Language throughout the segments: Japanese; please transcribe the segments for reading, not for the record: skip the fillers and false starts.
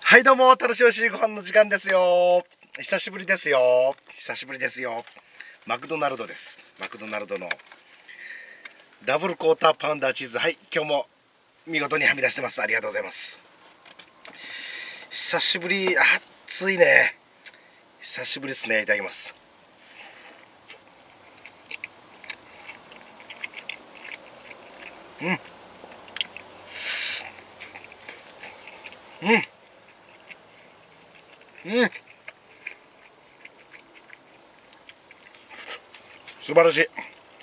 はいどうも、楽しおしいご飯の時間ですよ。久しぶりですよ。久しぶりですよ。マクドナルドです。マクドナルドのダブルクォーターパウンダーチーズ。はい、今日も見事にはみ出してます。ありがとうございます。久しぶり、暑いね。久しぶりですね。いただきます。うん。うん。うん。素晴らしい。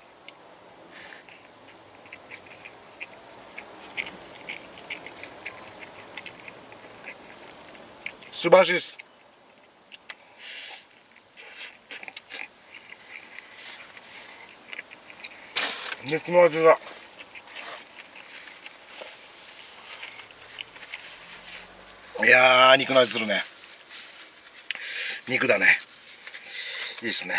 素晴らしいです。肉の味がいやー、肉の味するね。肉だね。いいですね。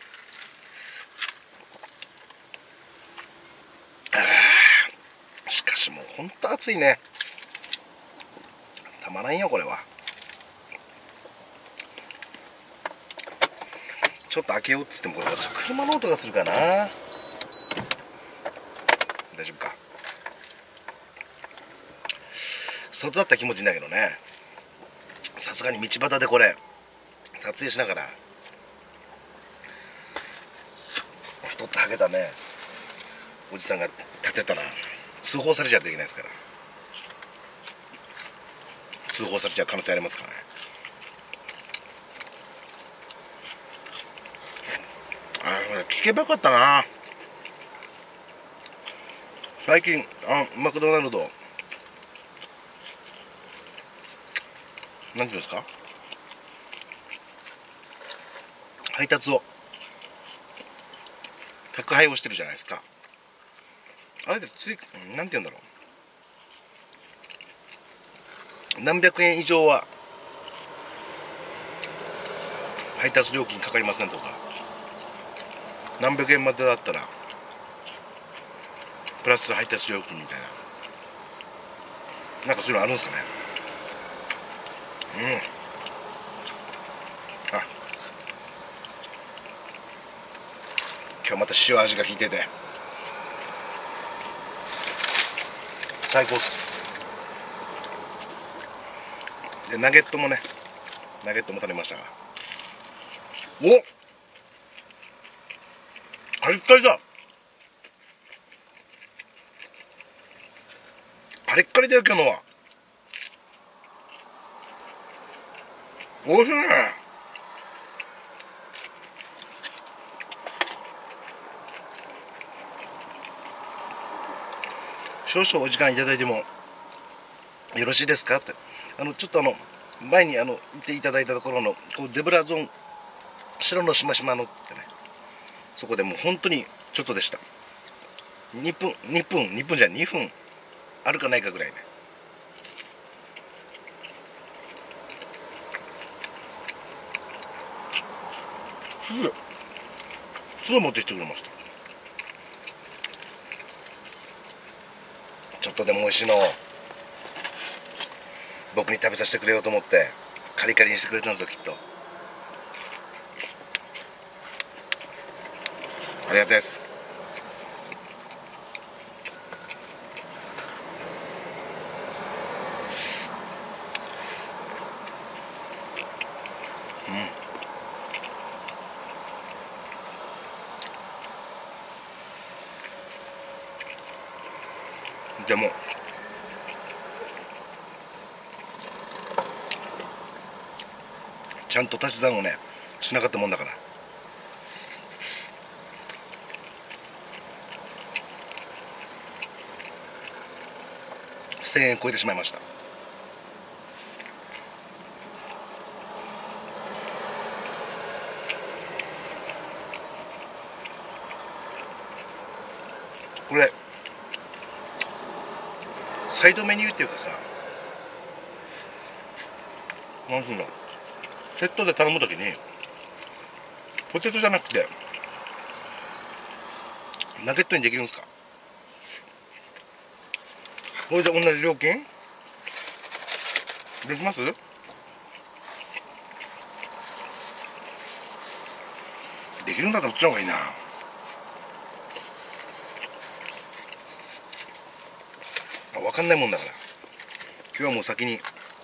しかしもうほんと暑いね。たまらんよこれは。ちょっと開けようっつってもこれ車の音がするかな。大丈夫か。外だったら気持ちいいんだけどね。さすがに道端でこれ撮影しながら太ってはげたねおじさんが立てたら通報されちゃうといけないですから。通報されちゃう可能性ありますからね。聞けばよかったな。最近マクドナルドなんていうんですか、配達を宅配をしてるじゃないですか。あれでなんて言うんだろう、何百円以上は配達料金かかりませんとか、何百円までだったらプラス配達料金みたいな、なんかそういうのあるんですかね。今日また塩味が効いてて最高っす。でナゲットも食べましたが、カリッカリだ。カリッカリだよ今日のは。おいしいね。少々お時間いただいてもよろしいですかって、ちょっと前に言っていただいたところのゼブラゾーン、白のしましまのってね、そこでもう本当にちょっとでした。2分じゃ2分あるかないかぐらいね。すぐ持ってきてくれました。ちょっとでも美味しいのを僕に食べさせてくれようと思ってカリカリにしてくれたんですよ、きっと。ありがたいです。でもちゃんと足し算をねしなかったもんだから1000円超えてしまいました。これサイドメニューっていうかさ、なんていうの、セットで頼むときにポテトじゃなくてナゲットにできるんですか。これで同じ料金できます？ できるんだったらこっちの方がいいな。分かんないもんだから今日はもう先に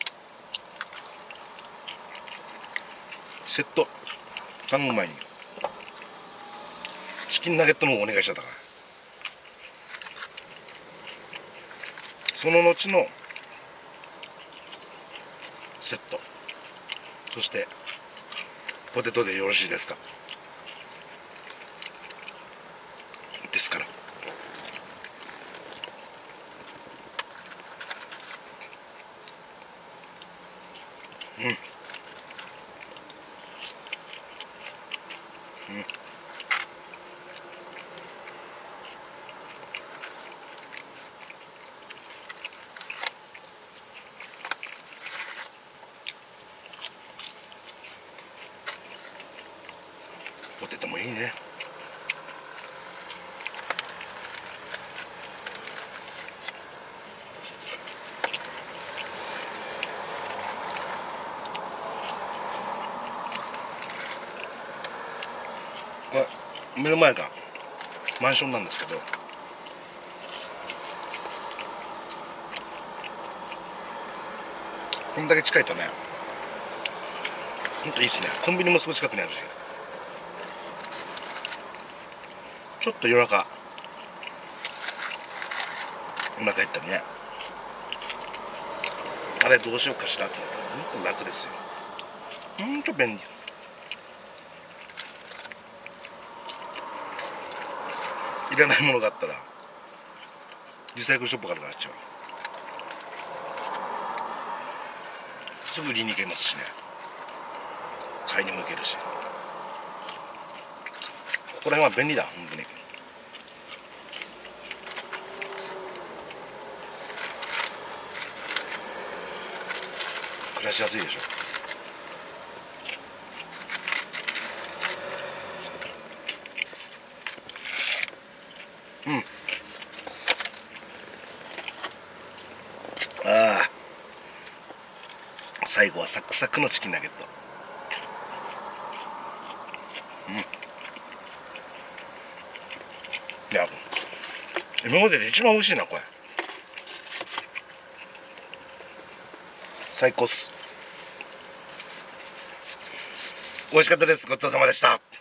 セット頼む前にチキンナゲットの方お願いしちゃったから、その後のセット、そしてポテトでよろしいですか。ですからうんうんポテトもいいね。これ目の前がマンションなんですけど、こんだけ近いとねほんといいっすね。コンビニもすぐ近くにあるし、ちょっと夜中お腹減ったりね、あれどうしようかしらってなったらほんと楽ですよ。ほんと便利。いらないものがあったらリサイクルショップから買っちゃう。すぐ売りに行けますしね、買いにも行けるし、ここら辺は便利だ本当に。暮らしやすいでしょ。うん。ああ、最後はサクサクのチキンナゲット。うん。いや、今までで一番美味しいなこれ。最高っす。美味しかったです。ごちそうさまでした。